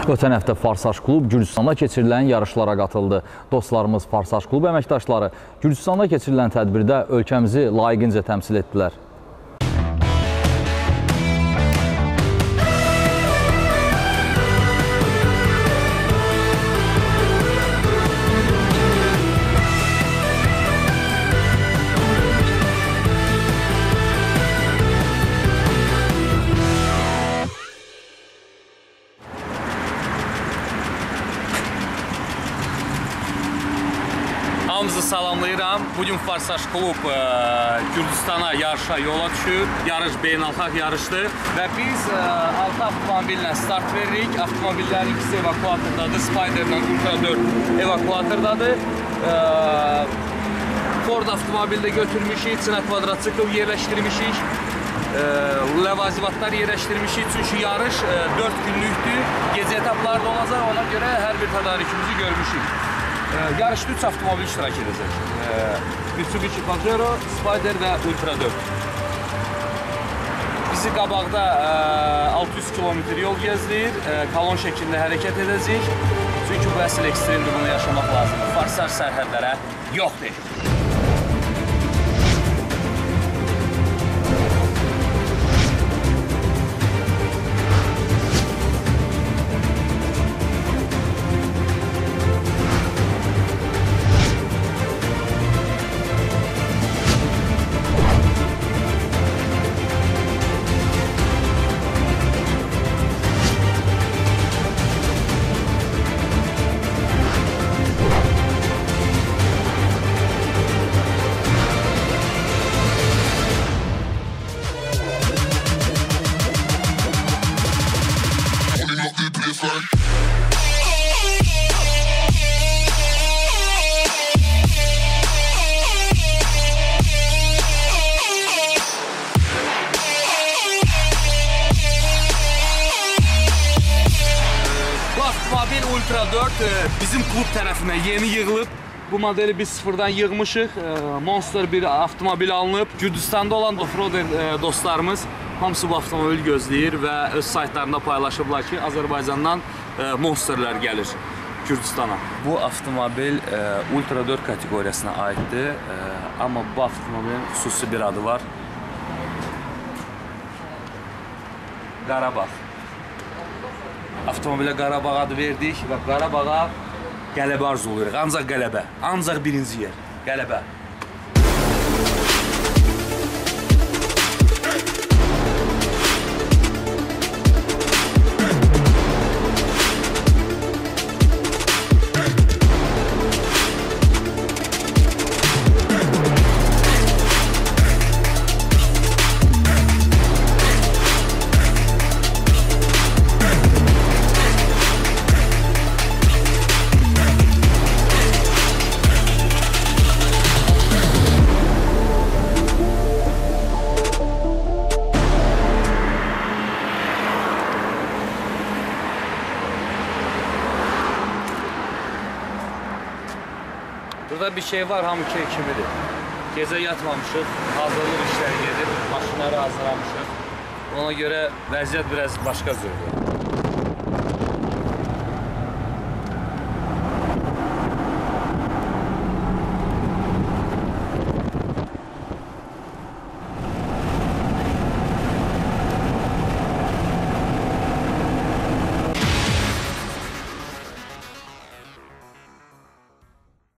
Ötən həftə Farsaj klub Gürcüstanda keçirilən yarışlara qatıldı. Dostlarımız Farsaj klub əməkdaşları Gürcüstanda keçirilən tədbirdə ölkəmizi layiqincə təmsil etdilər. Hamınızı salamlayıram. Bugün Farsaj klub Gürcüstana yarışa yola düşür. Yarış beynəlxalq yarışdır və biz 6 avtomobillə start veririk. Avtomobillərin ikisi evakuatordadır. Spider'la Ultra 4 evakuatordadır. Ford avtomobildə götürmüşük. İçinə kvadratsikl yerləşdirmişik. Ləvazivatlar yerləşdirmişik. Çünki yarış 4 günlükdür. Gecə etaplarda olacaq. Ona görə hər bir tədarükümüzü görmüşük. Yarışda 3 avtomobil iştirak edəcək. Mitsubishi Pajero, Spider və Ultra 4. Bizi qabaqda 600 kilometr yol gəzdir. Kolon şəklində hərəkət edəcək. Çünki bu əsl ekstremdir, bunu yaşamaq lazımdır. Farsaj sərhədlərə yoxdur. Avtomobil Ultra 4 bizim klub tərəfindən yeni yığılıb. Bu modeli biz sıfırdan yığmışıq. Monster bir avtomobil alınıb. Gürcüstanda olan offroader dostlarımız hamısı bu avtomobil gözləyir və öz saytlarında paylaşıblar ki, Azərbaycandan Monsterlər gəlir Gürcüstana. Bu avtomobil Ultra 4 kateqoriyasına aiddir. Amma bu avtomobilin xüsusi bir adı var. Qarabağ. Avtomobilə Qarabağ adı verdik və Qarabağa qələbə arzuluyoruz. Ancaq qələbə, ancaq birinci yer, qələbə. Burada bir şey var, hamı kimidir. Gecə yatmamışıq, hazırlıq işləri gedir, maşınları hazırlamışıq. Ona görə vəziyyət biraz başqa cürdür.